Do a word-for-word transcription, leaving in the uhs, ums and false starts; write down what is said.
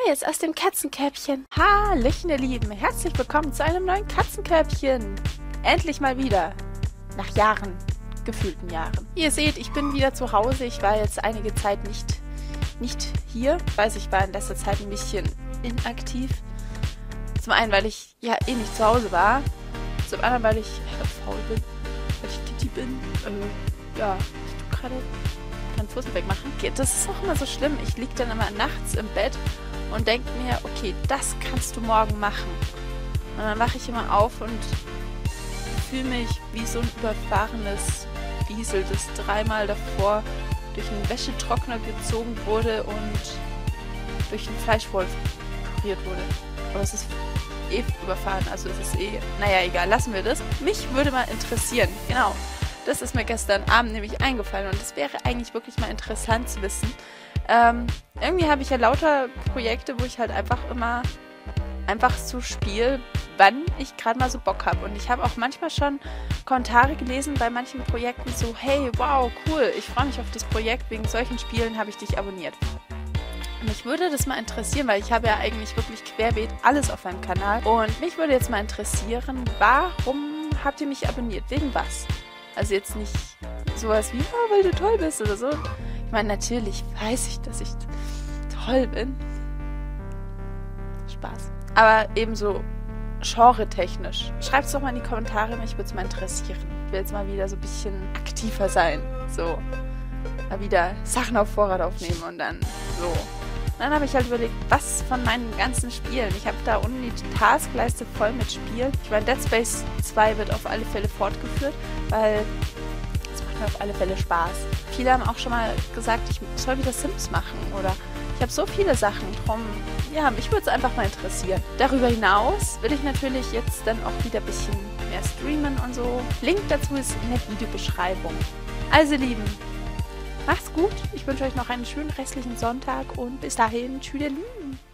Neues aus dem Katzenkörbchen. Hallöchen, ihr Lieben. Herzlich willkommen zu einem neuen Katzenkörbchen. Endlich mal wieder. Nach Jahren. Gefühlten Jahren. Wie ihr seht, ich bin wieder zu Hause. Ich war jetzt einige Zeit nicht, nicht hier. Ich weiß, ich war in letzter Zeit ein bisschen inaktiv. Zum einen, weil ich ja eh nicht zu Hause war. Zum anderen, weil ich äh, faul bin. Weil ich Kitty bin. Äh, ja, ich tue gerade meinen Fuß wegmachen. Okay, das ist auch immer so schlimm. Ich liege dann immer nachts im Bett und denke mir, okay, das kannst du morgen machen. Und dann wache ich immer auf und fühle mich wie so ein überfahrenes Wiesel, das dreimal davor durch einen Wäschetrockner gezogen wurde und durch einen Fleischwolf pariert wurde. Aber es ist eh überfahren, also es ist eh... Naja, egal, lassen wir das. Mich würde mal interessieren, genau. Das ist mir gestern Abend nämlich eingefallen und es wäre eigentlich wirklich mal interessant zu wissen. Ähm, irgendwie habe ich ja lauter Projekte, wo ich halt einfach immer einfach so spiele, wann ich gerade mal so Bock habe. Und ich habe auch manchmal schon Kommentare gelesen bei manchen Projekten so, hey, wow, cool, ich freue mich auf das Projekt, wegen solchen Spielen habe ich dich abonniert. Und mich würde das mal interessieren, weil ich habe ja eigentlich wirklich querbeet alles auf meinem Kanal. Und mich würde jetzt mal interessieren, warum habt ihr mich abonniert? Wegen was? Also jetzt nicht sowas wie, oh, weil du toll bist oder so. Ich meine, natürlich weiß ich, dass ich toll bin. Spaß. Aber ebenso genre-technisch. Schreibt es doch mal in die Kommentare, mich würde es mal interessieren. Ich will jetzt mal wieder so ein bisschen aktiver sein. So. Mal wieder Sachen auf Vorrat aufnehmen und dann so. Und dann habe ich halt überlegt, was von meinen ganzen Spielen. Ich habe da unten die Taskleiste voll mit Spielen. Ich meine, Dead Space zwei wird auf alle Fälle fortgeführt, weil es macht mir auf alle Fälle Spaß. Viele haben auch schon mal gesagt, ich soll wieder Sims machen oder ich habe so viele Sachen drum. Ja, mich würde es einfach mal interessieren. Darüber hinaus will ich natürlich jetzt dann auch wieder ein bisschen mehr streamen und so. Link dazu ist in der Videobeschreibung. Also, ihr Lieben, macht's gut. Ich wünsche euch noch einen schönen restlichen Sonntag und bis dahin, tschüdelü.